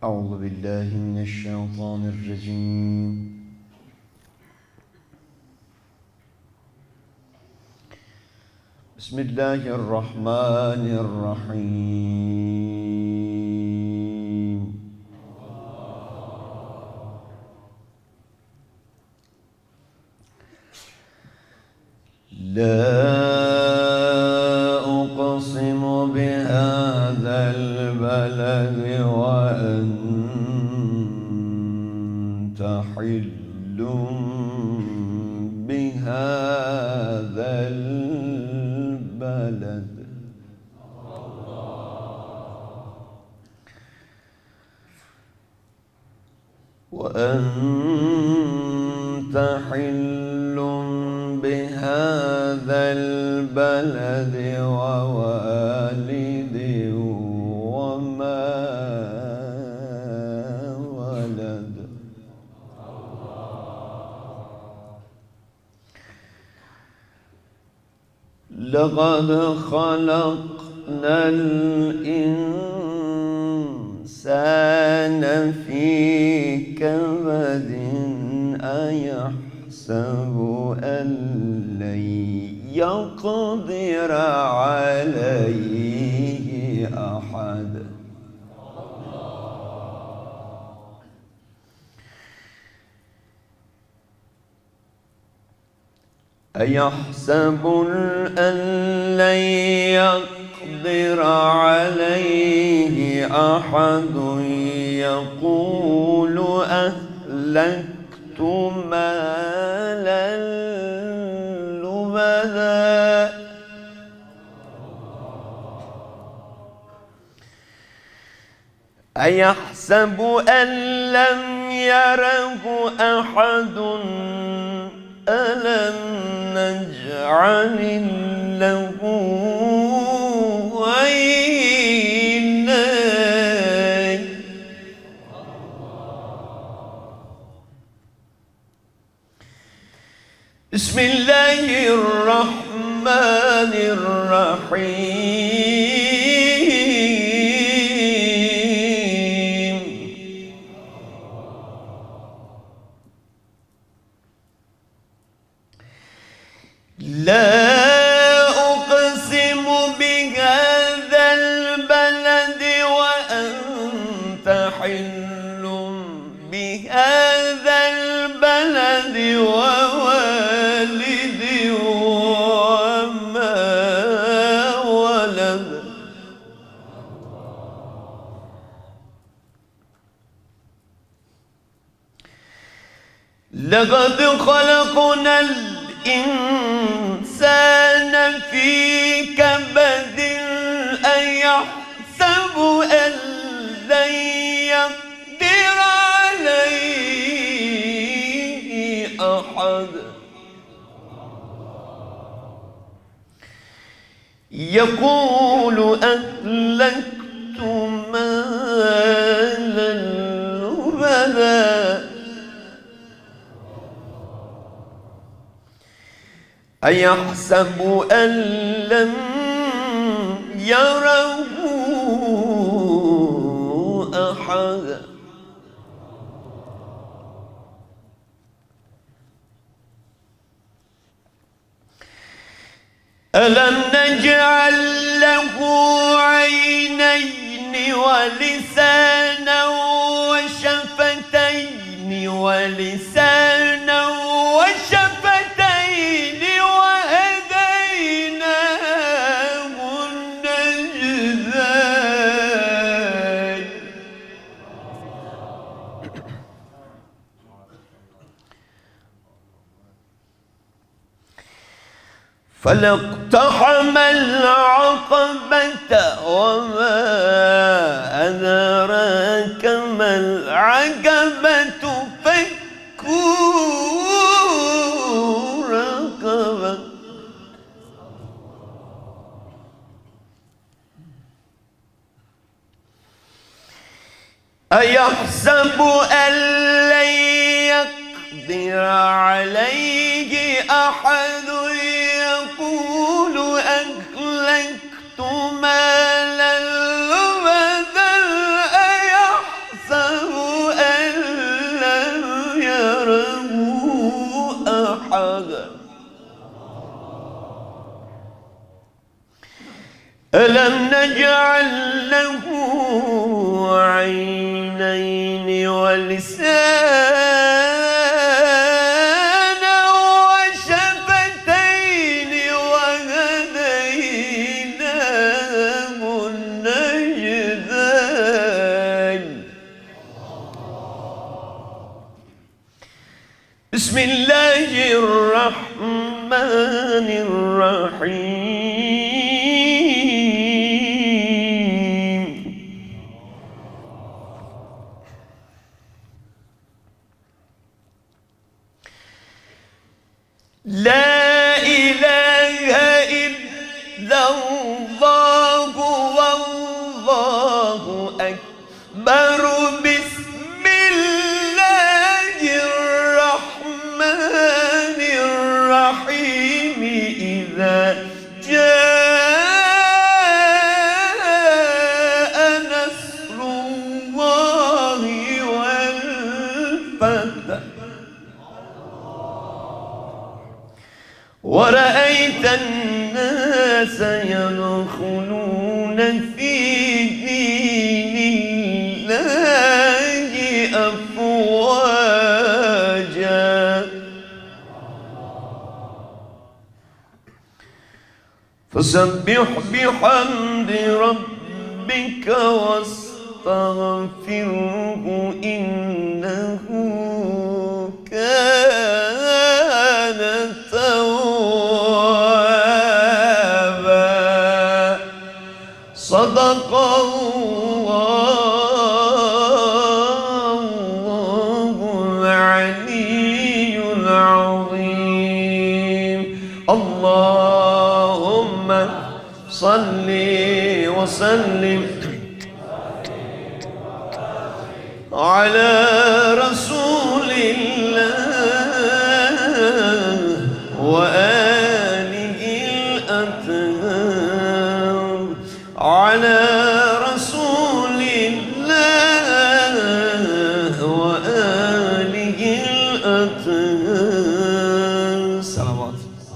أعوذ بالله من الشيطان الرجيم. بسم الله الرحمن الرحيم. لا أقسم بهذا البلد وأنت حل بهذا البلد وأنت حل بهذا البلد ووالد وما ولد. لقد خلقنا الإنسان في كبد أيحسب أن لن يقدر عليه أحد. أيحسب أن لن يقدر عليه أحد يقول أهلكت مالا لبدا. أيحسب أن لم يره أحد ألم نجعل له عينين. بسم الله الرحمن الرحيم. لا أقسم بهذا البلد وأنت حل بهذا البلد ووالد وما ولد. لقد خلقنا الإنسان في كبد أيحسب أن لن يقدر عليه أحد يقول أهلكت مالا لبدا. أيحسب أن لم يره أحد ألم نجعل له عينين ولسانا وشفتين ولسانا وشفتين وهديناه النجدين. فلا اقتحم العقبة وما أدراك ما العقبة فك رقبة. أيحسب أن لن يقدر عليه أحد يقول أهلكت مالا لبدا. أيحسب ألم نجعل له عينين ولسانا وشفتين وهديناه النجدين بسم الله الرحمن الرحيم لا إله إلا الله والله أكبر بسم الله الرحمن الرحيم إذا جاء نصر الله والفتح ورأيت الناس يدخلون في دين الله أفواجا فسبح بحمد ربك واستغفره إنه كان توابا صدق الله العلي العظيم اللهم صل وسلم على رسول الله وآله الأطهار على رسول الله وآله الأطهار صلوات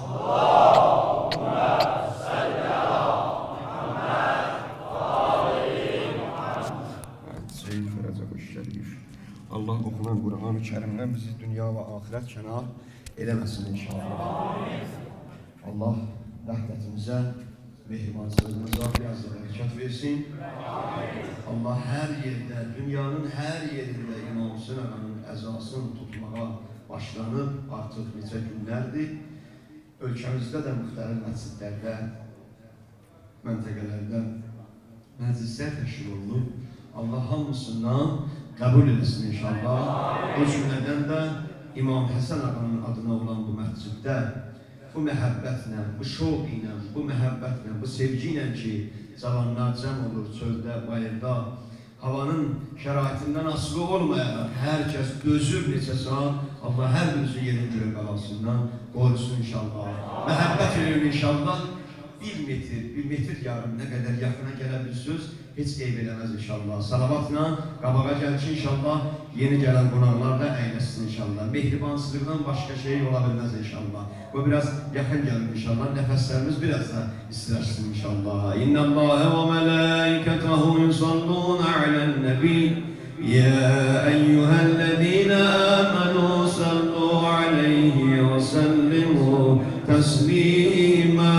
Allah okunan Kur'an-ı Kerim'den bizi dünya ve ahiret kenar eylemesin inşallah. Allah rahmetimize, mehribansızlığımıza biraz da bereket versin. Allah her yerde, dünyanın her yerinde İmam Hüseyin Ağa'nın əzasını tutmağa başlanıb artıq neçə günlərdir. Ölkəmizdə də müxtəlif məscidlərdə, məntəqələrdə məclislər təşkil olunub. Allah hamısından qəbul etsin inşallah. O cümlədən də İmam Həsən Ağa'nın adına olan bu məsciddə bu məhəbbətlə, bu şoq ilə, bu məhəbbətlə, bu sevgi ilə ki, cavanlar cəm olur çöldə, bayırda, havanın şəraitindən asılı olmayaraq hər kəs dözür neçə saat, Allah hər birisi yerin göğü qalasından qorusun inşallah. Məhəbbət edir inşallah. 1 metr yarım nə qədər yaxına gələ bir söz heç eyb eləməz inşallah. Salavatla qabağa gəl ki inşallah yeni gələn qonaqlar da əyləsin inşallah. Mehribansızlıqdan başqa şey ola bilməz inşallah. Bu biraz yaxın gəlir inşallah. Nəfəslərimiz biraz da istiləşsin inşallah. İnnəllâhe və mələikətəhu yusallûne alən-nəbi يا أيها الذين آمنوا صلوا عليه وسلموا تسليما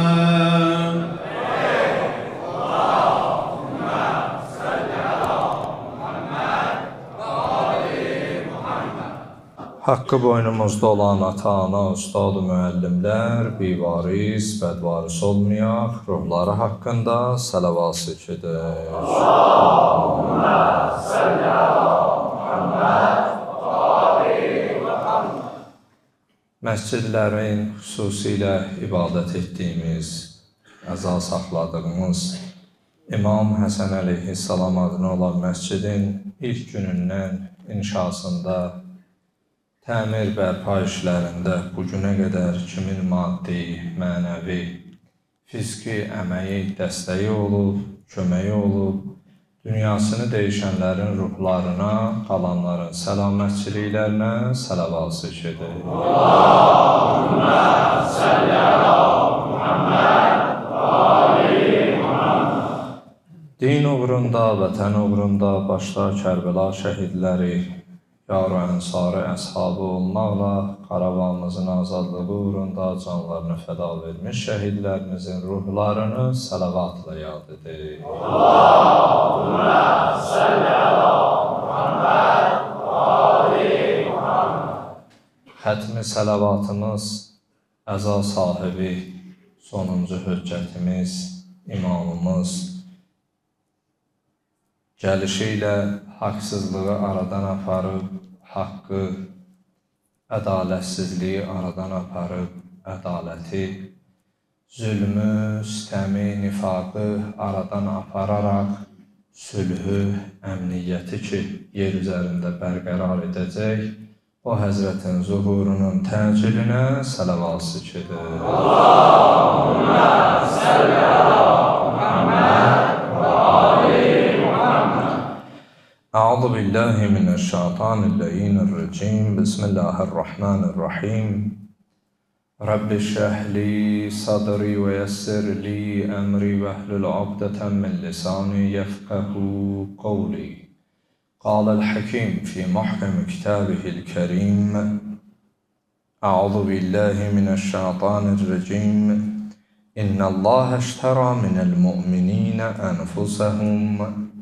Haqqı boynumuzda olan ata-ana, ustad-ı müəllimlər, bivaris, bədvaris olmayaq, ruhları haqqında salavat çekilir. Allahümme salli ala Muhammed Məscidlərin xüsusilə ibadət etdiyimiz, əza saxladığımız İmam Həsən əleyhissalam adına olan məscidin ilk günündən inşasında təmir bərpa işlərində bugünə qədər kimin maddi, mənəvi, fiziki əməyi dəstəyi olub, köməyi olub, dünyasını dəyişənlərin ruhlarına, qalanların səlamətçiliklərinə səlavat seçilir. Allahümme salli ala Muhammed və ali Muhammed. Din uğrunda, vətən uğrunda başda Kərbəla şəhidləri, yar-ı ənsarı əshabı olmaqla Qarabağımızın azadlığı uğrunda canlarını fəda vermiş şəhidlərimizin ruhlarını səlavatla yad edir. Allahümme salli ala Muhammed və ali Muhammed. Xətmi səlavatımız, əza sahibi, sonuncu höccətimiz, imamımız, gəlişi ilə haqsızlığı aradan aparıb, haqqı, ədalətsizliyi aradan aparıb, ədaləti, zülmü, sistəmi, nifaqı aradan apararaq, sülhü, əmniyyəti ki, yer üzərində bərqərar edəcək, o Həzrətin zuhurunun təcilinə səlavat seçilir. Allahümme salli ala Muhammed və ali Muhammed. Əuzu billahi mineşşeytanirracim. Bismillahirrahmanirrahim. Rabbi şrah li sadri və yessir li əmri və hlul uqdeten min lisani yefqahu qawli. قال الحكيم في محكم كتابه الكريم أعوذ بالله من الشيطان الرجيم إن الله اشترى من المؤمنين أنفسهم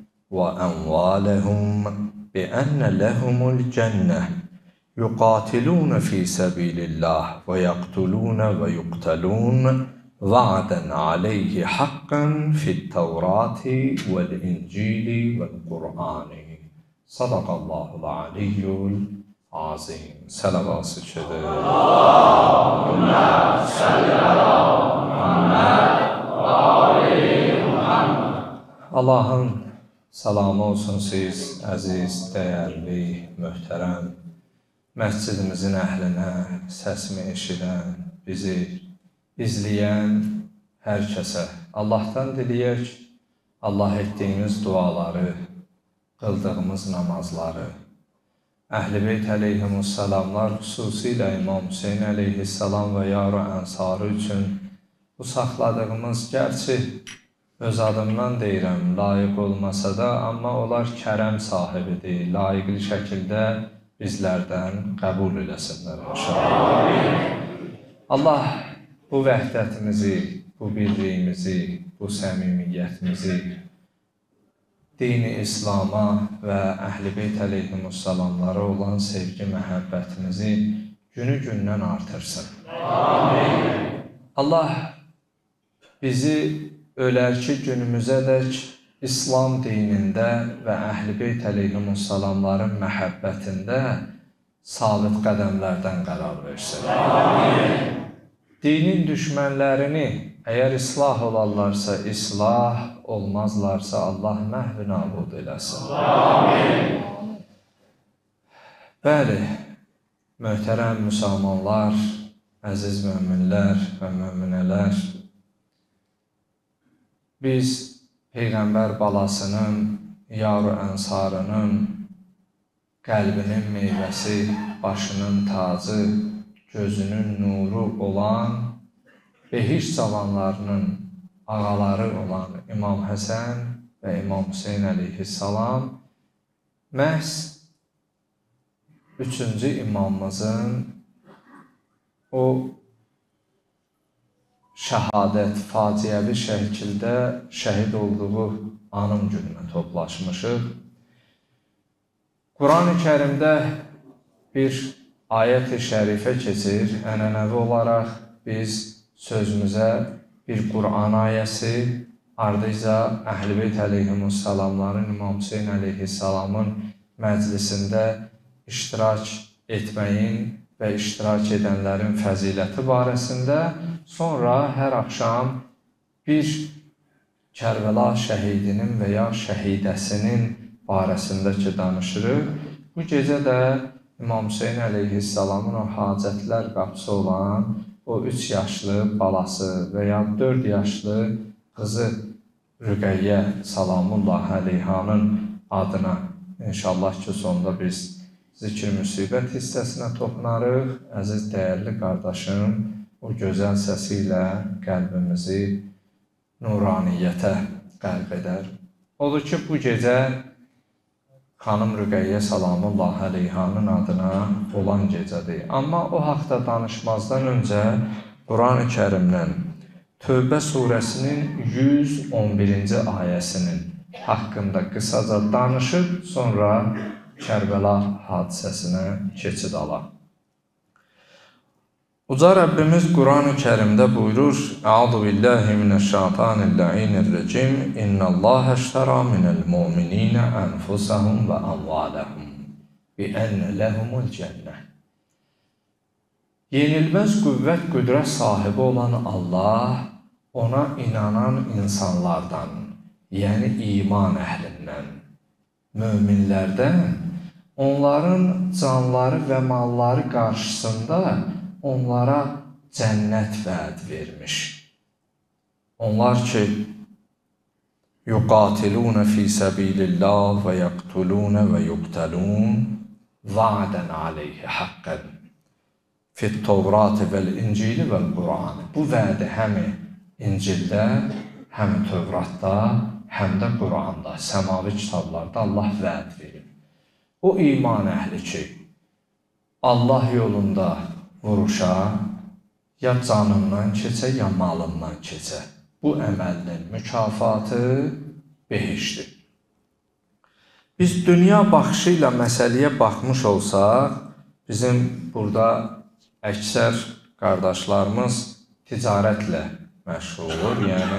وأموالهم بأن لهم الجنة يقاتلون في سبيل الله ويقتلون ويقتلون وعدا عليه حقا في التوراة والإنجيل والقرآن. Sadaqallahul aliyyul azim. Səlavat seçilir. Allahümme salli ala Muhammed və ali Muhammed. Allahın salamı olsun siz, əziz, dəyərli, möhtərəm, məscidimizin əhlinə, səsimi eşidən, bizi izləyən hər kəsə. Allahdan diləyək, Allah etdiyimiz duaları, qıldığımız namazları, Əhl-i Beyt əleyhimussalamlar, xüsusilə İmam Hüseyin əleyhissalam və yar-ı ənsarı üçün bu saxladığımız, gerçi öz adımdan deyirəm, layiq olmasa da, amma onlar kərəm sahibidir, layiqli şəkildə bizlərdən qəbul eləsinlər inşallah. Allah bu vəhdətimizi, bu birliyimizi, bu səmimiyyətimizi dini İslama və Əhl-i Beyt əleyhimussalamlara olan sevgi, məhəbbətimizi günü-gündən artırsın. Amin. Allah bizi ölərki günümüzədək İslam dinində və Əhl-i Beyt əleyhimussalamların məhəbbətində sabit qədəmlərdən qərar versin. Amin. Dinin düşmənlərini əgər islah olarlarsa islah, olmazlarsa Allah məhv nabud eləsin. Amin. Bəli, möhtərəm müsəlmanlar, əziz möminlər və möminələr, biz Peyğəmbər balasının, yar-ı ənsarının, qəlbinin meyvəsi, başının tacı, gözünün nuru olan, behiş cavanlarının ağaları olan İmam Həsən və İmam Hüseyin əleyhissalam məhz 3-cü imamımızın o şəhadət, faciəvi şəkildə şəhid olduğu anım gününə toplaşmışıq. Quran-ı Kərimdə bir ayət-i şərifə keçir. Ənənəvi olaraq biz sözümüzə bir Quran ayəsi, ardınca Əhl-i Beyt əleyhimussalamların, İmam Hüseyin əleyhissalamın məclisində iştirak etməyin və iştirak edənlərin fəziləti barəsində, sonra hər axşam bir Kərbəla şəhidinin və ya şəhidəsinin barəsində ki danışırıq. Bu gecə də İmam Hüseyin əleyhissalamın o hacətlər qapısı olan o 3 yaşlı balası və ya 4 yaşlı qızı Rüqəyyə Salamullah əleyhanın adına inşallah ki, sonunda biz zikr müsibət hissəsinə toxunarıq. Əziz, dəyərli qardaşım, o gözəl səsi ilə qəlbimizi nuraniyyətə qəlb edər. Odur ki, bu gecə xanım Rüqəyyə Salamullah əleyhanın adına olan gecədir. Amma o haqda danışmazdan öncə Quran-ı Kərimdən Tövbə surəsinin 111-ci ayəsinin haqqında qısaca danışıb, sonra Kərbəla hadisəsinə keçid alaq. Uca Rəbbimiz Quran-ı Kərimdə buyurur: Əuzu billahi mineşşeytanirracim. İnnallâhe iştərâ minel mu'minîne enfusahum və amvâlehum bi enne lehumul cenneh. Yenilməz qüvvət, qüdrət sahibi olan Allah ona inanan insanlardan, yəni iman əhlindən, möminlərdən, onların canları və malları qarşısında onlara cənnət vəd vermiş. Onlar ki, yuqatiluna fi sabilillah və yaqtuluna və yuqtalun va'dan alayhi haqqan fit Tevrat vəl İncil vəl Quran. Bu vədi həm İncildə, həm Tövratda, həm də Quranda, səmavi kitablarda Allah vəd verir. O iman əhli ki, Allah yolunda vuruşa, ya canından keçə, ya malından keçə. Bu əməlinin mükafatı behişdir. Biz dünya baxışı ilə məsələyə baxmış olsaq, bizim burada əksər qardaşlarımız ticarətlə məşğuldur. Yəni,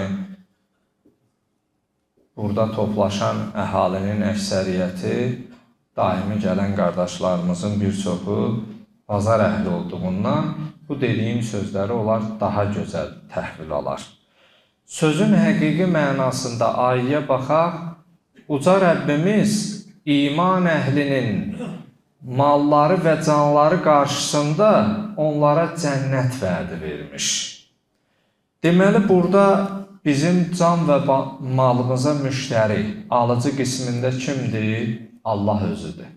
burada toplaşan əhalinin əksəriyyəti, daimi gələn qardaşlarımızın bir çoxu bazar əhli olduğundan bu dediyim sözləri onlar daha gözəl təhvil alar. Sözün həqiqi mənasında ayəyə baxaq, Uca Rəbbimiz iman əhlinin malları və canları qarşısında onlara cənnət vədi vermiş. Deməli, burada bizim can və malımıza müştəri, alıcı qismində kimdir? Allah özüdür.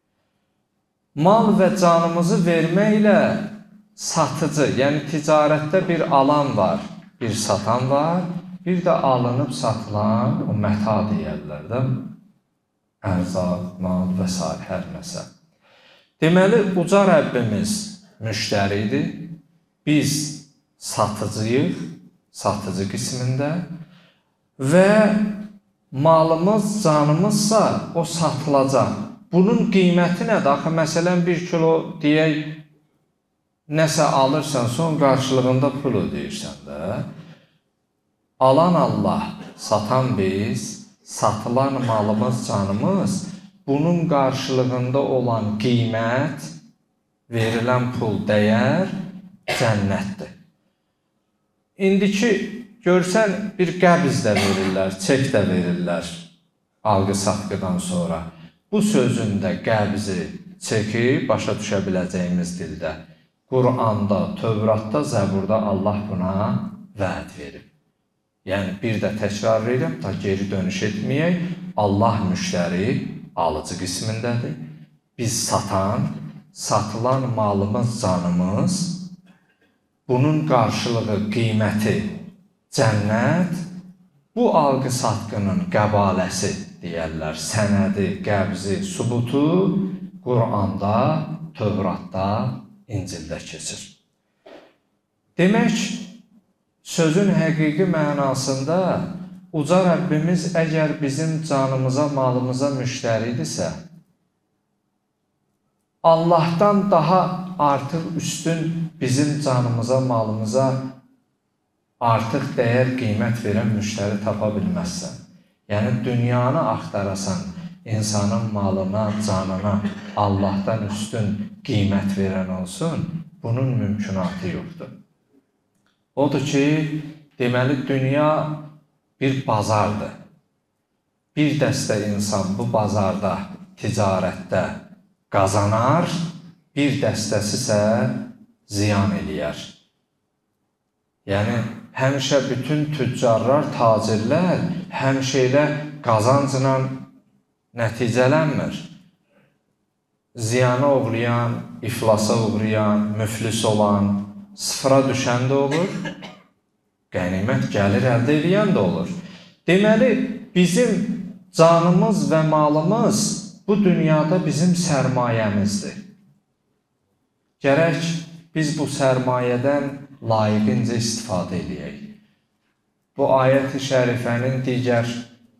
Mal və canımızı verməklə satıcı, yəni ticarətdə bir alan var, bir satan var, bir də alınıb satılan o məta deyərlər də, ərzaq, mal və s. hər nəsə. Deməli, Uca Rəbbimiz müştəridir, biz satıcıyıq, satıcı qismində və malımız, canımızsa o satılacaq. Bunun qiyməti nədir? Axı, məsələn, 1 kilo deyək, nəsə alırsan, son qarşılığında pul ödəyirsən də. Alan Allah, satan biz, satılan malımız, canımız, bunun qarşılığında olan qiymət, verilən pul, dəyər cənnətdir. İndiki görsən, bir qəbz də verirlər, çek də verirlər alqı-satqıdan sonra. Bu sözün də qəbzi, çeki başa düşə biləcəyimiz dildə. Quranda, Tövratda, Zəburda Allah buna vəd verib. Yəni, bir də təkrar edirəm, da geri dönüş etməyək. Allah müştəri, alıcı qismindədir. Biz satan, satılan malımız, canımız, bunun qarşılığı, qiyməti, cənnət, bu alqı-satqının qəbaləsi deyərlər, sənədi, qəbzi, subutu Quranda, Tövratda, İncildə keçir. Demək, sözün həqiqi mənasında Uca Rəbbimiz əgər bizim canımıza, malımıza müştəridirsə, Allahdan daha artıq üstün bizim canımıza, malımıza artıq dəyər, qiymət verən müştəri tapa bilməzsən. Yəni, dünyanı axtarasan, insanın malına, canına Allahdan üstün qiymət verən olsun, bunun mümkünatı yoxdur. Odur ki, deməli, dünya bir bazardır. Bir dəstə insan bu bazarda, ticarətdə qazanar, bir dəstəsi isə ziyan eləyər. Yəni, həmişə bütün tüccarlar, tacirlər həmişə elə qazancla nəticələnmir. Ziyana uğrayan, iflasa uğrayan, müflis olan, sıfıra düşən də olur, qənimət gəlir əldə edən də olur. Deməli, bizim canımız və malımız bu dünyada bizim sərmayəmizdir. Gərək biz bu sərmayədən layiqincə istifadə edək. Bu ayət-i şərifənin digər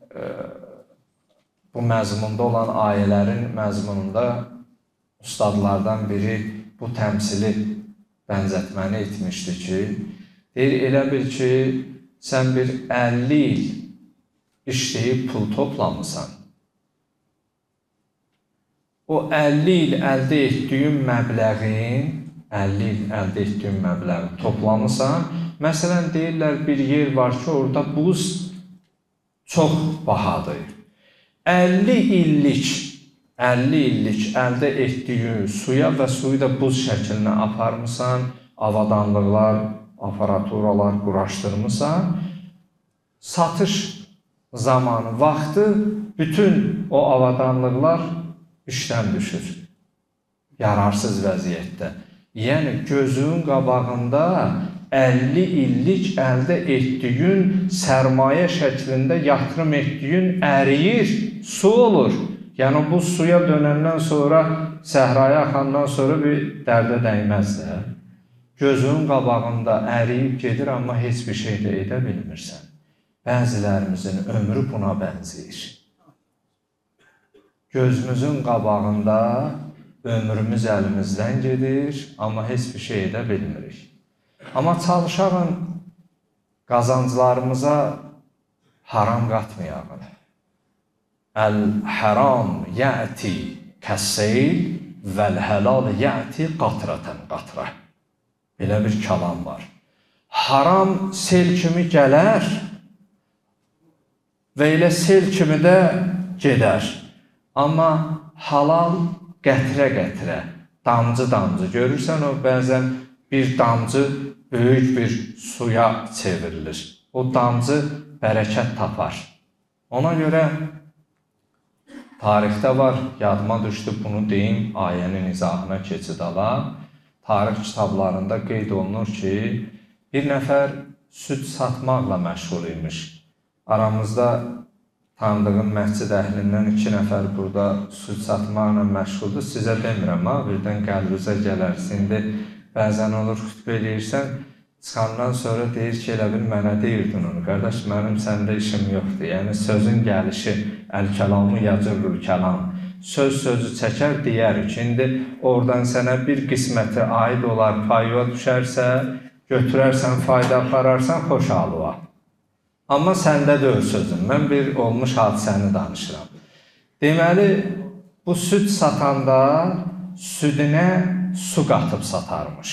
bu məzmunda olan ayələrin məzmununda ustadlardan biri bu təmsili bənzətməni etmişdi ki, deyir, elə bil ki, sən bir 50 il işləyib pul toplamısan. O 50 il əldə etdiyin məbləği toplamısan. Məsələn, deyirlər, bir yer var ki, orada buz çox bahadır. 50 illik əldə etdiyin suya və suyu da buz şəklinə aparmısan, avadanlıqlar, aparaturalar quraşdırmısan, satış zamanı, vaxtı bütün o avadanlıqlar işdən düşür, yararsız vəziyyətdə. Yəni, gözün qabağında 50 illik əldə etdiyin sərmayə şəklində yatırım etdiyin əriyir, su olur. Yəni, bu suya dönəndən sonra, səhraya axandan sonra bir dərdə dəyməz də. Gözün qabağında əriyib gedir, amma heç bir şey də edə bilmirsən. Bəzilərimizin ömrü buna bənzəyir. Gözümüzün qabağında ömrümüz əlimizdən gedir, amma heç bir şey edə bilmirik. Amma çalışağın qazanclarımıza haram qatmayağın. Əl-həram yəti kəsseyl vəl-həlal yəti qatrətən qatrə. Belə bir kəlam var. Haram sel kimi gələr və elə sel kimi də gedər. Amma halal qətrə-qətrə, damcı-damcı. Görürsən, o bəzən bir damcı böyük bir suya çevrilir. O damcı bərəkət tapar. Ona görə tarixdə var, yadıma düşdü, bunu deyim, ayənin izahına keçid ala. Tarix kitablarında qeyd olunur ki, bir nəfər süd satmaqla məşğul imiş. Aramızda tanıdığım məscid əhlindən 2 nəfər burada süd satmaqla məşğuldur. Sizə demirəm, birdən qəlbinizə gələr. İndi bəzən olur, xütbə eləyirsən, çıxandan sonra deyir ki, elə bil mənə deyirdin onu. Qardaş, mənim səndə işim yoxdur. Yəni, sözün gəlişi, əl-kəlamı yacırır kəlam. Sözü çəkər, deyərik. İndi oradan sənə bir qisməti aid olar, payıva düşərsə, götürərsən, fayda apararsan, xoş halıva. Amma səndə deyil sözün. Mən bir olmuş hadisəni danışıram. Deməli, bu süd satanda südünə su qatıb satarmış.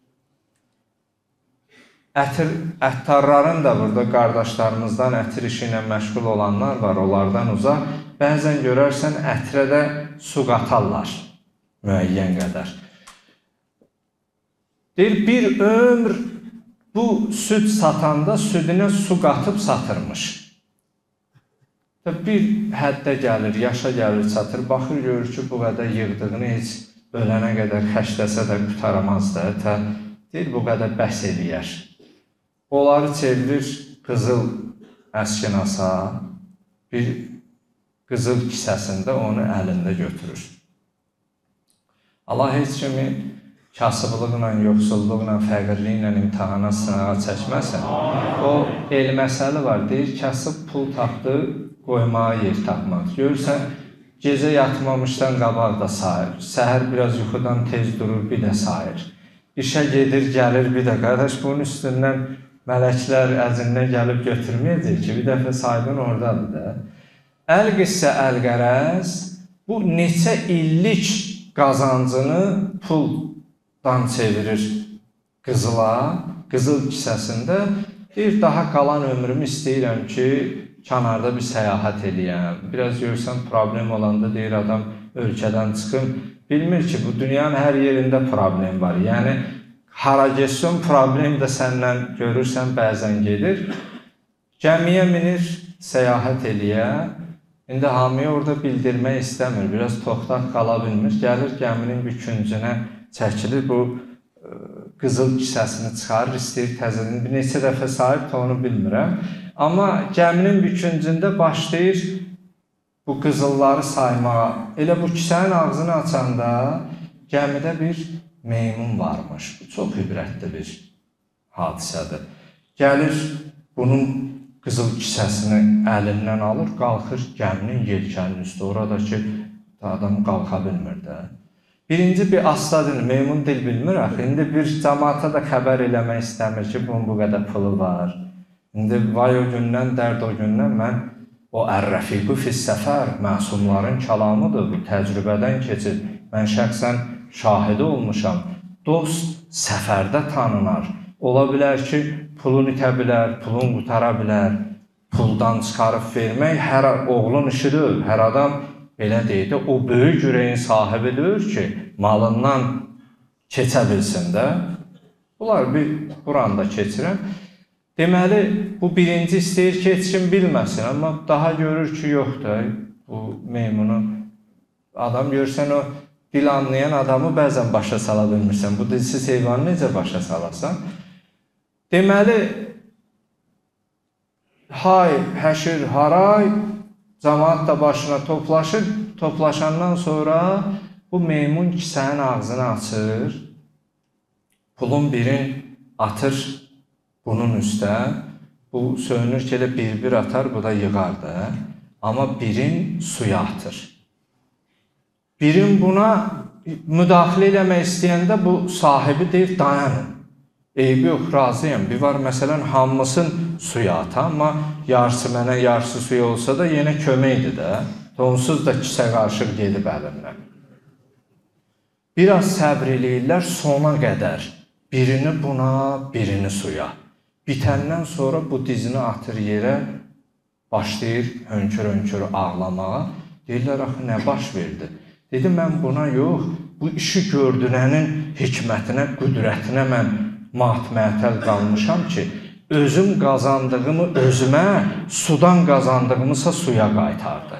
Əttarların da burada qardaşlarımızdan ətir işi ilə məşğul olanlar var, onlardan uzaq. Bəzən görərsən, ətrə də su qatarlar, müəyyən qədər. Deyir, bir ömr bu süd satanda südünə su qatıb satırmış. Bir həddə gəlir, yaşa gəlir, çatır, baxır, görür ki, bu qədər yığdığını heç ölənə qədər xəşləsə də qutaramaz da. Deyir, bu qədər bəs eləyər. Onları çevirir qızıl əskinasa, bir qızıl kisəsində onu əlində götürür. Allah heç kimi kasıblıqla, yoxsulluqla, fəqirliklə imtihana, sınağa çəkməsin. O el məsəli var, deyir, kasıb pul tapdı, qoymağa yer tapmaq. Görürsən, gecə yatmamışdan qabaq da sayır, səhər biraz yuxudan tez durur, bir də sayır. İşə gedir, gəlir, bir də qardaş, bunun üstündən mələklər əzindən gəlib götürməyəcək ki, bir dəfə saydın oradadır da. Əl-qissə əl-qərəz bu neçə illik qazancını puldan çevirir qızıla, qızıl kisəsində. Deyir, daha qalan ömrümü istəyirəm ki, kənarda bir səyahət eləyəm. Biraz görürsən, problem olanda deyir adam, ölkədən çıxım. Bilmir ki, bu dünyanın hər yerində problem var. Yəni, hara getsin, problem də səndən görürsən, bəzən gedir. Gəmiyə minir, səyahət eləyə. İndi hamıya orada bildirmək istəmir, biraz toxtaq qala bilmir. Gəlir gəminin bir küncünə çəkilir, bu qızıl kisəsini çıxarır, istəyir təzədən. Bir neçə dəfə sahibdir, onu bilmirəm. Amma gəminin bir küncündə başlayır bu qızılları saymağa. Elə bu kisənin ağzını açanda gəmidə bir meymun varmış. Bu çox ibrətli bir hadisədir. Gəlir, bunun qızıl kisəsini əlindən alır, qalxır gəminin yelkənin üstü. Oradakı adam qalxa bilmir də. Birinci bir astadır, meymun dil bilmir axı. İndi bir cəmaata da xəbər eləmək istəmir ki, bunun bu qədər pulu var. İndi vay o gündən, dərd o gündən mən o ər-rəfiqu fis-səfər məsumların kəlamıdır, bu təcrübədən keçir. Mən şəxsən şahidi olmuşam. Dost səfərdə tanınar. Ola bilər ki, pulun itə bilər, pulun qutara bilər. Puldan çıxarıb vermək hər oğlun işidir. Hər adam belə deyildi, o böyük yüreğin sahibidir ki, malından keçə bilsin də. Bunlar bir Quranda keçirəm. Deməli, bu birinci istəyir ki, heç kim bilməsin, amma daha görür ki, yoxdur. Bu meymunu, adam görsən o dil anlayan adamı bəzən başa sala bilmirsən. Bu dilsiz heyvanı necə başa salasan? Deməli, hay, həşir, haray, cəmaat da başına toplaşır. Toplaşandan sonra bu meymun kisənin ağzını açır. Pulun birin atır bunun üstə. Bu söyünür ki, elə bir-bir atar, bu da yığar da. Amma birin suya atır. Birin buna müdaxilə eləmək istəyəndə bu sahibi deyir, dayanın. Eybi yox, razıyam. Bir var, məsələn, hamısın suya ata, amma yarısı mənə, yarısı suya olsa da yenə köməkdir də. Onsuz da kisə qarışıq gedib əlimdən. Biraz səbr eləyirlər sona qədər. Birini buna, birini suya. Bitəndən sonra bu dizini atır yerə, başlayır hönkür-hönkür ağlamağa. Deyirlər, axı, nə baş verdi? Dedi, mən buna yox, bu işi gördürənin hikmətinə, qüdrətinə mən matmətəl qalmışam ki, özüm qazandığımı özümə, sudan qazandığımısa suya qaytardı.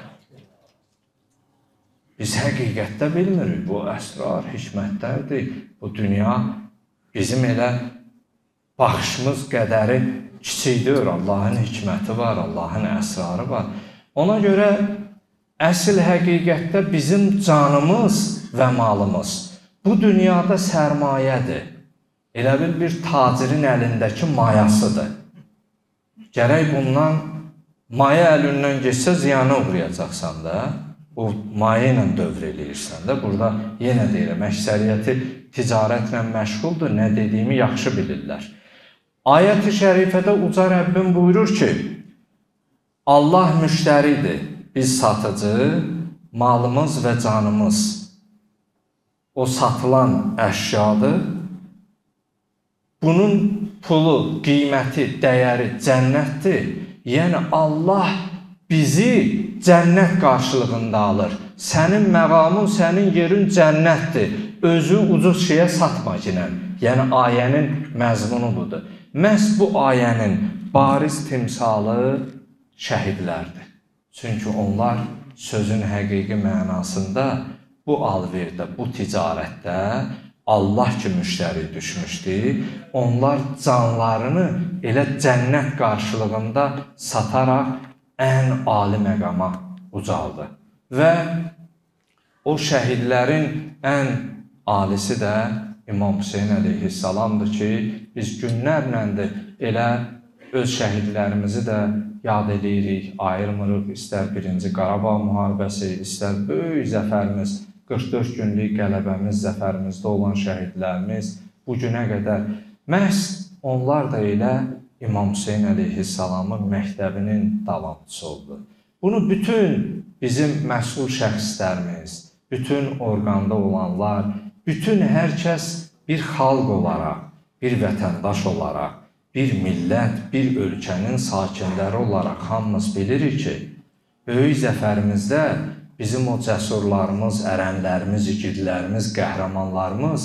Biz həqiqətdə bilmirik, bu əsrar, hikmətlərdir. Bu dünya bizim elə baxışımız qədəri kiçikdir. Allahın hikməti var, Allahın əsrarı var. Ona görə əsl həqiqətdə bizim canımız və malımız bu dünyada sərmayədir. Elə bir tacirin əlindəki mayasıdır. Gərək bundan maya əlindən geçsə ziyana uğrayacaqsan da, o maya ilə dövr eləyirsən də. Burada yenə deyirəm, əksəriyyəti ticarətlə məşğuldur, nə dediyimi yaxşı bilirlər. Ayət-i şərifədə uca Rəbbim buyurur ki, Allah müştəridir, biz satıcı, malımız və canımız o satılan əşyadır. Bunun pulu, qiyməti, dəyəri cənnətdir. Yəni Allah bizi cənnət qarşılığında alır. Sənin məqamın, sənin yerin cənnətdir. Özü ucuz şeyə satma ginən. Yəni ayənin məzmunu budur. Məhz bu ayənin bariz timsalı şəhidlərdir. Çünki onlar sözün həqiqi mənasında bu alverdə, bu ticarətdə Allah ki müştəri düşmüşdü, onlar canlarını elə cənnət qarşılığında sataraq ən ali məqama ucaldı. Və o şəhidlərin ən alisi də İmam Hüseyin əleyhissalamdır ki, biz günlərlə elə öz şəhidlərimizi də yad edirik, ayırmırıq. İstər 1-ci Qarabağ müharibəsi, istər böyük zəfərimiz, 44 günlük qələbəmiz, zəfərimizdə olan şəhidlərimiz bu günə qədər məhz onlar da elə İmam Hüseyin əleyhissalamın məktəbinin davamçısı oldu. Bunu bütün bizim məsul şəxslərimiz, bütün orqanda olanlar, bütün hər kəs bir xalq olaraq, bir vətəndaş olaraq, bir millət, bir ölkənin sakinləri olaraq hamımız bilirik ki, böyük zəfərimizdə bizim o cəsurlarımız, ərənlərimiz, igidlərimiz, qəhrəmanlarımız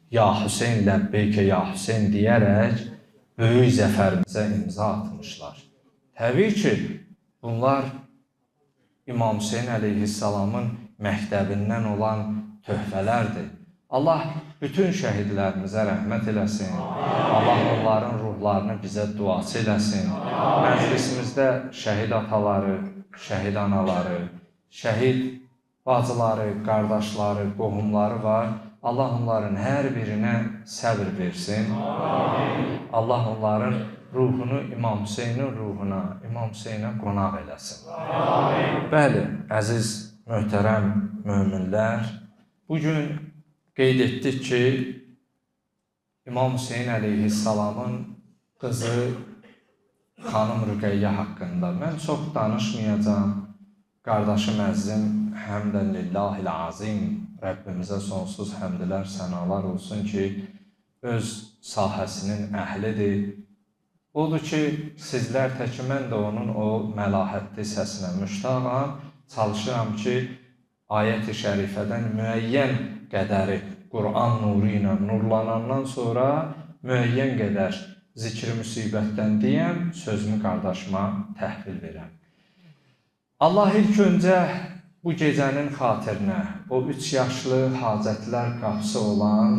Ya Hüseyn ləbbeykə ya Hüseyn deyərək böyük zəfərimizə imza atmışlar. Təbii ki, bunlar İmam Hüseyn əleyhissalamın məktəbindən olan töhfələrdir. Allah bütün şəhidlərimizə rəhmət eləsin. Allah onların ruhlarını bizə duası eləsin. Məclisimizdə şəhid ataları, şəhid anaları, şəhid bacıları, qardaşları, qohumları var. Allah onların hər birinə səbr versin. Allah onların ruhunu İmam Hüseynin ruhuna, İmam Hüseynə qonaq eləsin. Bəli, əziz, möhtərəm möminlər, bugün qeyd etdik ki, İmam Hüseyn əleyhissalamın qızı xanım Rüqəyyə haqqında mən çox danışmayacağam. Qardaşım əzizim, həmdən lillahil azim, Rəbbimizə sonsuz həmdlər, sənalar olsun ki, öz sahəsinin əhlidir. Odur ki, sizlər təki mən də onun o məlahətli səsinə müştaqam, çalışıram ki, ayət-i şərifədən müəyyən qədəri Qur'an nuru ilə nurlanandan sonra müəyyən qədər zikri müsibətdən deyəm, sözümü qardaşıma təhvil verəm. Allah ilk öncə bu gecənin xatirinə, o 3 yaşlı Hacətlər qapısı olan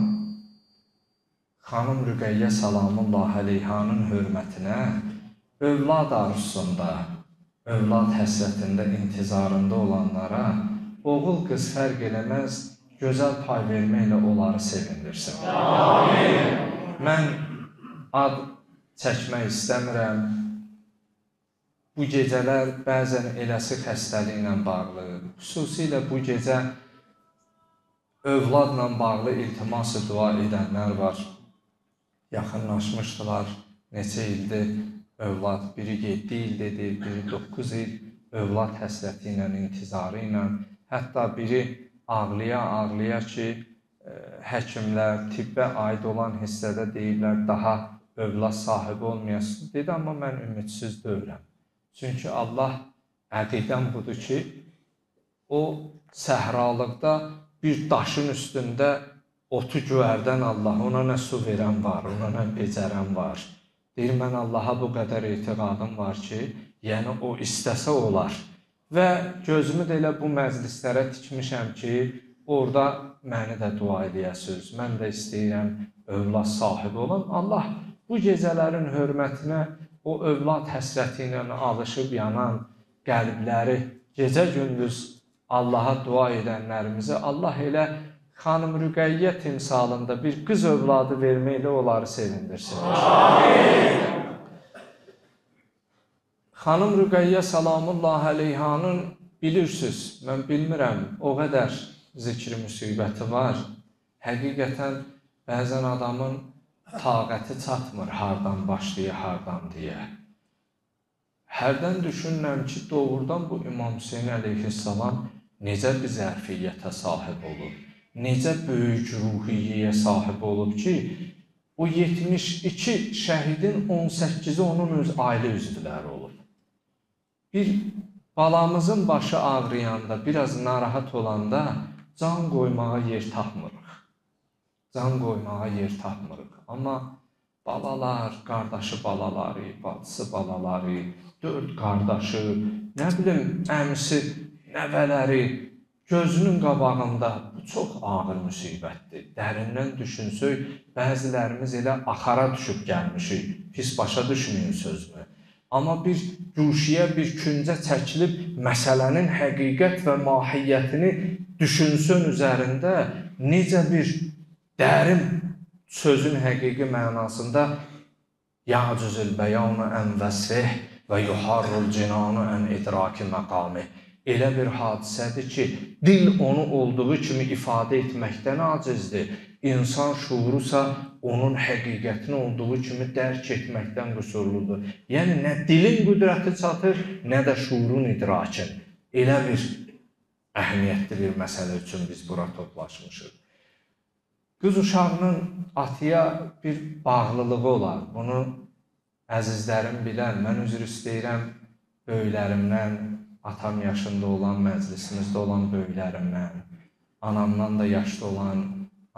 xanım Rüqəyyə salamullah əleyhanın hörmətinə övlad arzusunda, övlad həsrətində, intizarında olanlara oğul qız fərq eləməz, gözəl pay verməklə onları sevindirsin. Mən ad çəkmək istəmirəm. Bu gecələr bəzən eləsi xəstəliklə bağlı, xüsusilə bu gecə övladla bağlı iltiması dua edənlər var. Yaxınlaşmışdılar, neçə ildir övlad, biri 7 il dedi, biri 9 il övlad həsrəti ilə, intizarı ilə, hətta biri ağlaya-ağlaya ki, həkimlər, tibbə aid olan hissədə deyirlər, daha övlad sahibi olmayasın, dedi, amma mən ümidsiz deyirəm. Çünki Allah əqidəm budur ki, o səhralıqda bir daşın üstündə otu güvərdən Allah, ona nə su verən var, ona nə becərən var. Deyir, mən Allaha bu qədər etiqadım var ki, yəni o istəsə olar. Və gözümü də elə bu məclislərə tikmişəm ki, orada məni də dua eləyəsiniz. Mən də istəyirəm övlad sahibi olan. Allah bu gecələrin hörmətinə o övlad həsrəti ilə alışıb yanan qəlbləri, gecə-gündüz Allaha dua edənlərimizi Allah elə xanım Rüqəyyə timsalında bir qız övladı verməklə onları sevindirsin. Xanım Rüqəyyə salamullah əleyhanın bilirsiniz, mən bilmirəm, o qədər zikri müsibəti var. Həqiqətən bəzən adamın taqəti çatmır, hardan başlayır, hardan deyə. Hərdən düşünürəm ki, doğrudan bu İmam Hüseyn əleyhissalam necə bir zərfiyyətə sahib olub, necə böyük ruhiyyəyə sahib olub ki, o 72 şəhidin 18-i onun öz ailə üzvləri olub. Bir balamızın başı ağrıyanda, biraz narahat olanda can qoymağa yer tapmırıq. Can qoymağa yer tapmırıq. Amma balalar, qardaşı balaları, bacısı balaları, 4 qardaşı, nə bilim, əmisi, nəvələri gözünün qabağında bu çox ağır müsibətdir. Dərindən düşünsək, bəzilərimiz elə axara düşüb gəlmişik, pis başa düşməyin sözümü. Amma bir güşiyə, bir küncə çəkilib məsələnin həqiqət və mahiyyətini düşünsün üzərində necə bir dərin sözün həqiqi mənasında ya'cuzul bəyanu ən vəsfih və yuharrul cinanu ən idraki məqami. Elə bir hadisədir ki, dil onu olduğu kimi ifadə etməkdən acizdir. İnsan şuurusa onun həqiqətini olduğu kimi dərk etməkdən qüsurludur. Yəni, nə dilin qüdrəti çatır, nə də şuurun idrakin. Elə bir əhəmiyyətli bir məsələ üçün biz bura toplaşmışıq. Qız uşağının atıya bir bağlılığı olar. Bunu əzizlərim bilən, mən üzr istəyirəm böyüklərimdən, atam yaşında olan, məclisimizdə olan böyüklərimdən, anamdan da yaşlı olan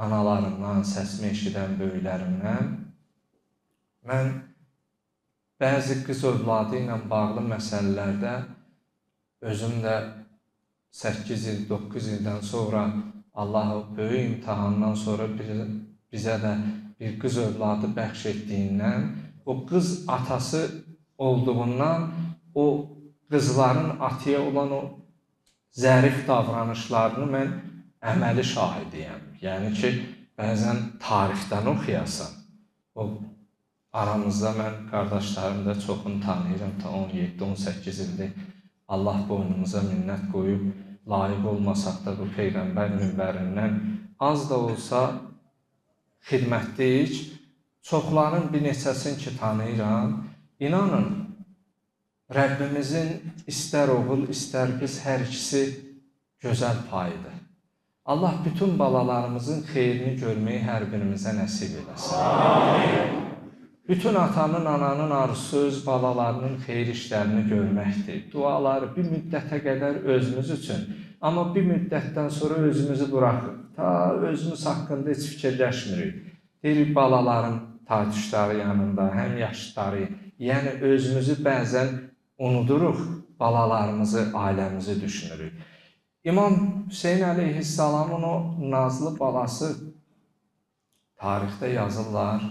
analarımdan, səsimi eşidən böyüklərimdən. Mən bəzi qız övladı ilə bağlı məsələlərdə özüm də 8 il, 9 ildən sonra Allah o böyük imtahandan sonra bizə də bir qız övladı bəxş etdiyindən, o qız atası olduğundan, o qızların ataya olan o zərif davranışlarını mən əməli şahidiyəm. Yəni ki, bəzən tarixdən oxuyasan. O aramızda mən qardaşlarımda çoxunu tanıyıram, ta 17-18 ildir. Allah boynumuza minnət qoyub, layiq olmasaq da bu Peyğəmbər minbərindən az da olsa xidmətdəyik. Çoxların bir neçəsini ki tanıyıram. İnanın, Rəbbimizin istər oğul, istər qız hər ikisi gözəl payıdır. Allah bütün balalarımızın xeyrini görməyi hər birimizə nəsib eləsin. Amin. Bütün atanın, ananın arzusu öz balalarının xeyir işlərini görməkdir. Duaları bir müddətə qədər özümüz üçün, amma bir müddətdən sonra özümüzü buraxıb, ta özümüz haqqında heç fikirləşmirik. Deyirik, balaların taytuşları yanında, həm yaşları, yəni özümüzü bəzən unuduruq, balalarımızı, ailəmizi düşünürük. İmam Hüseyin əleyhissalamın o nazlı balası tarixdə yazırlar.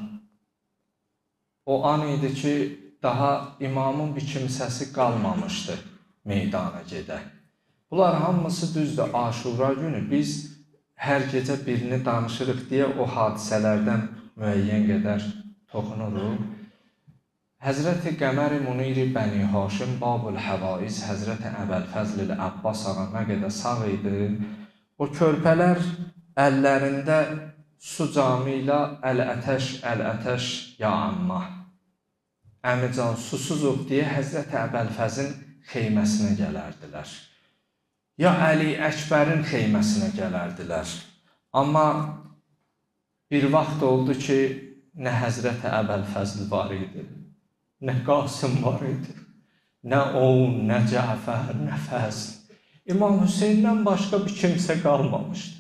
O an idi ki, daha imamın bir kimsəsi qalmamışdı meydana gedə. Bunlar hamısı düzdür, Aşura günü biz hər gecə birini danışırıq deyə o hadisələrdən müəyyən qədər toxunuruq. Həzrəti Qəmər-i Munir-i Bəni Haşim Babul Həvaiz Həzrəti Əbəlfəzl-i Abbas ağa nə qədər sağ idi. O körpələr əllərində su camı ilə əl-ətəş ya amma. Əmican susuzuq deyə Həzrəti Əbəlfəzin xeyməsinə gələrdilər. Ya Əli Əkbərin xeyməsinə gələrdilər. Amma bir vaxt oldu ki, nə Həzrəti Əbəlfəzl var idi, nə Qasım var idi, nə Oğun, nə Cəfər, nə Fəzl. İmam Hüseyndən başqa bir kimsə qalmamışdı.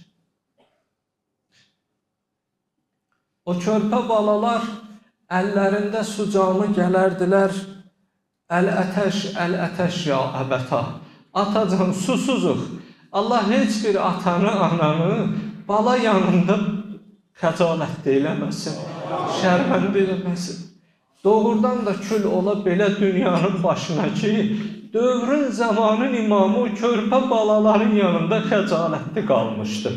O körpə balalar əllərində su camı gələrdilər. Əl-ətəş ya əbəta. Atacan susuzuq. Allah heç bir atanı, ananı bala yanında xəcalətdə eləməsin, şərməndə eləməsin. Doğrudan da kül ola belə dünyanın başına ki, dövrün zamanın imamı o körpə balaların yanında xəcalətli qalmışdı.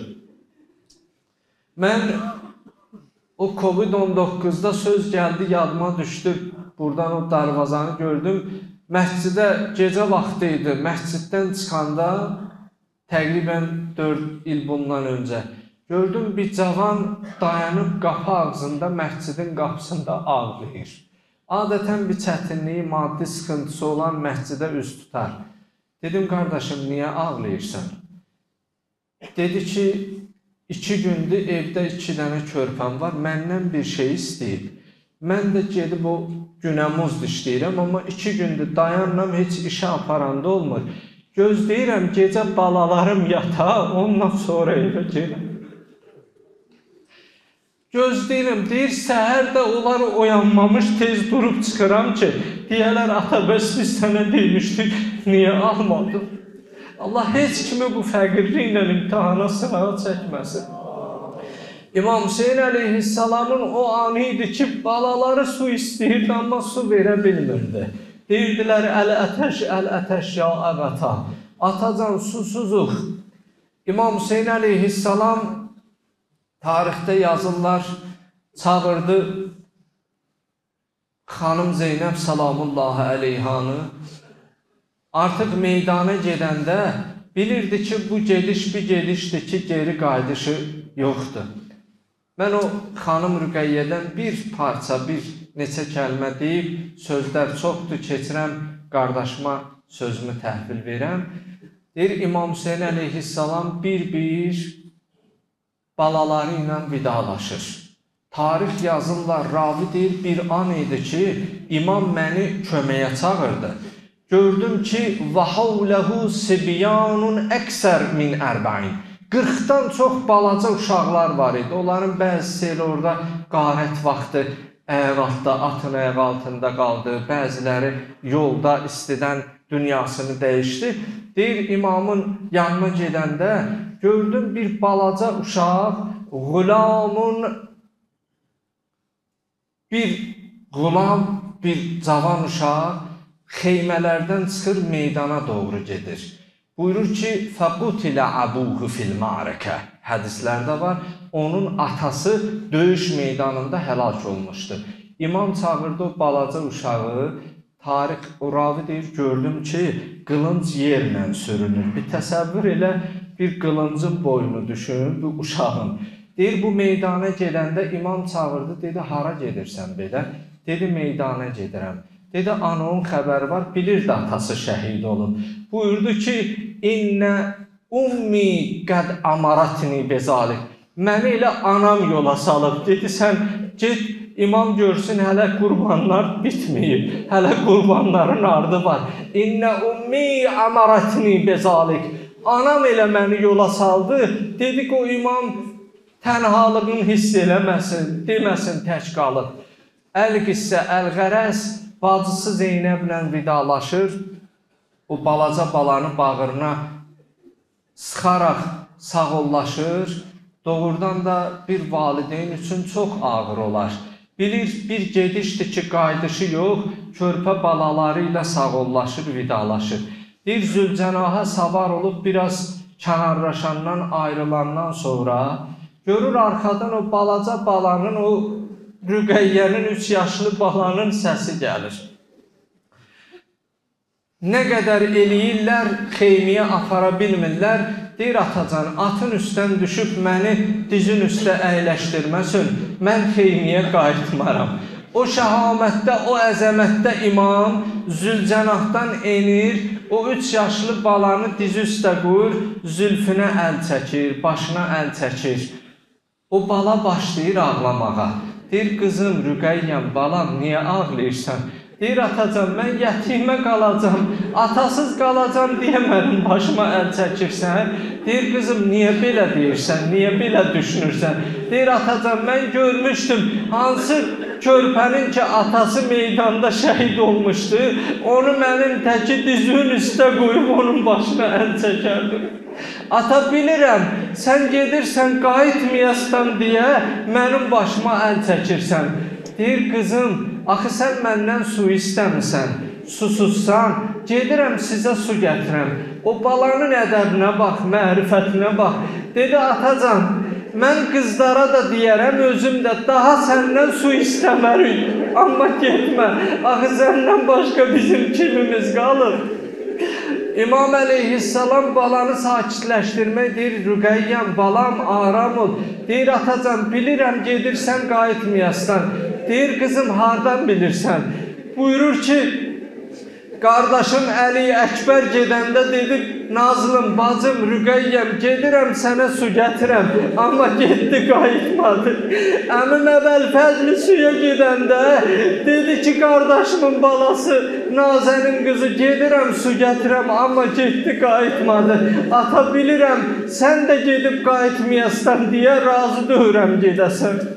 Mən o Covid-19'da söz gəldi, yadıma düşdü. Buradan o darvazanı gördüm. Məscidə gecə vaxtı idi. Məsciddən çıxanda təqribən 4 il bundan öncə gördüm bir cavan dayanıb qapı ağzında, məscidin qapısında ağlayır. Adətən bir çətinliyi, maddi sıxıntısı olan məscidə üz tutar. Dedim, qardaşım, niyə ağlayırsan? Dedi ki, 2 gündür evdə 2 dənə körpəm var, məndən bir şey istəyib. Mən də gedib o günə muzd işləyirəm, amma 2 gündür dayanmam, heç işə aparanda olmur. Gözləyirəm, gecə balalarım yata, ondan sonra evə gələm. Gözləyirəm, deyir, səhər də onlar oyanmamış, tez durub çıxıram ki, deyələr, ata, bəs biz sənə demişdik, niyə almadın? Allah heç kimi bu fəqirliklə imtihana sınağa çəkməsin. İmam Hüseyin əleyhissalamın o anı idi ki, balaları su istəyirdi, amma su verə bilmirdi. Deyirdilər, əl-ətəş ya əbəta. Atacan susuzuq. İmam Hüseyin əleyhissalam tarixdə yazırlar, çağırdı xanım Zeynəb salamullahi əleyhanı. Artıq meydana gedəndə bilirdi ki, bu gediş bir gedişdir ki, geri qayıdışı yoxdur. Mən o xanım Rüqəyyədən bir parça, bir neçə kəlmə deyib, sözlər çoxdur, keçirəm, qardaşıma sözümü təhvil verəm. Deyir, İmam Hüseyin əleyhissalam bir-bir balaları ilə vidalaşır. Tarix yazırlar, ravi deyir, bir an idi ki, imam məni köməyə çağırdı. Gördüm ki, وَحَوْلَهُ سِبْيَانٌ əksər min 40. 40-dan çox balaca uşaqlar var idi. Onların bəzisi elə orada qarət vaxtı ayaq altında, atın ayaq altında qaldı. Bəziləri yolda istidən dünyasını dəyişdi. Deyir, imamın yanına gedəndə gördüm bir balaca uşaq, bir cavan uşaq xeymələrdən çıxır, meydana doğru gedir. Buyurur ki, فَقُتِلَ عَبُوهُ فِي الْمَعْرَكَةِ Hədislərdə var, onun atası döyüş meydanında həlak olmuşdu. İmam çağırdı o balaca uşağı, tarix ravi deyir, gördüm ki, qılınc yerlə sürünür. Bir təsəvvür elə, bir qılıncın boyunu düşün, bu uşağın. Deyir, bu meydana gedəndə imam çağırdı, dedi, hara gedirsən belə? Dedi, meydana gedirəm. Dedi, anonun xəbəri var, bilirdi atası şəhid olub. Buyurdu ki, İnnə ummi qəd amaratini bezalik. Məni elə anam yola salıb. Dedi, sən get, imam görsün, hələ qurbanlar bitməyib. Hələ qurbanların ardı var. İnnə ummi amaratini bezalik. Anam elə məni yola saldı. Dedi ki, o imam tənhalığını hiss eləməsin, deməsin tək qalıb. Əl-qissə, əl-qərəz bacısı Zeynəblə vidalaşır. O balaca balanı bağrına sıxaraq sağollaşır. Doğrudan da bir valideyn üçün çox ağır olar. Bilir, bir gedişdir ki, qayıdışı yox, körpə balaları ilə sağollaşır, vidalaşır. Bir Zülcənaha savar olub, biraz kənarlaşandan, ayrılandan sonra görür arxadan o balaca balanın, o Rüqəyyənin 3 yaşlı balanın səsi gəlir. Nə qədər eləyirlər, xeymiyə apara bilmirlər. Deyir, atacan, atın üstdən düşüb məni dizin üstə əyləşdirməsin, mən xeymiyə qayıtmaram. O şəhamətdə, o əzəmətdə imam Zülcənahdan enir, o 3 yaşlı balanı dizi üstə qoyur, zülfünə əl çəkir, başına əl çəkir. O bala başlayır ağlamağa. Deyir, qızım, Rüqəyyəm, balam, niyə ağlayırsan? Deyir, atacan, mən yətimə qalacam, atasız qalacam deyə mənim başıma əl çəkirsən. Deyir, qızım, niyə belə deyirsən, niyə belə düşünürsən? Deyir, atacan, mən görmüşdüm, hansı körpənin ki, atası meydanda şəhid olmuşdu, onu mənim təki dizinin üstə qoyub onun başına əl çəkərdim. Ata, bilirəm, sən gedirsən, qayıtmayasdan deyə mənim başıma əl çəkirsən. Deyir, qızım, axı sən məndən su istəmirsən, susuzsan, gedirəm sizə su gətirəm. O balanın ədəbinə bax, mərifətinə bax. Dedi, atacan, mən qızlara da deyərəm, özüm də daha səndən su istəmərik. Amma getmə, axı səndən başqa bizim kimimiz qalır. İmam əleyhissalam balanı sakitləşdirmək deyir, Rüqəyyəm, balam, aram ol. Deyir, atacan, bilirəm, gedirsən, qayıtmayasdan. Deyir, qızım, hardan bilirsən? Buyurur ki, qardaşım Əli Əkbər gedəndə dedi, Nazlım, bacım, Rüqəyyəm, gedirəm sənə su gətirəm, amma getdi, qayıtmadı. Əmim Əbəlfəzli suya gedəndə dedi ki, qardaşımın balası, Nazənin qızı, gedirəm su gətirəm, amma getdi, qayıtmadı. Ata, bilirəm, sən də gedib qayıtmayasdan deyə razı döyürəm gedəsən.